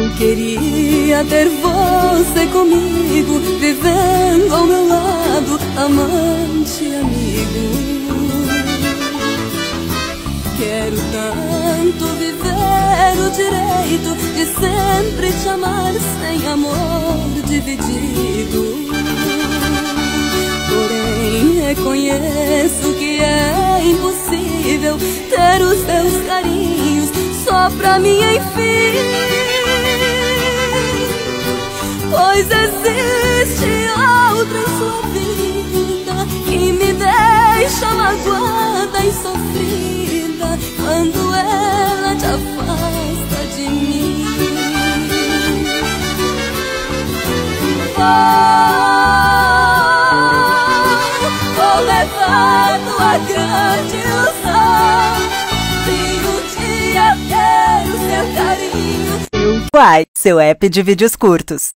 Queria ter você comigo, vivendo ao meu lado, amante e amigo. Quero tanto viver o direito de sempre te amar sem amor dividido. Porém reconheço que é impossível ter os teus carinhos só pra mim, enfim. Pois existe outra em sua vida que me deixa magoada e sofrida quando ela te afasta de mim. Vou levar tua grande ilusão e um dia ter o seu carinho. Uai, seu app de vídeos curtos.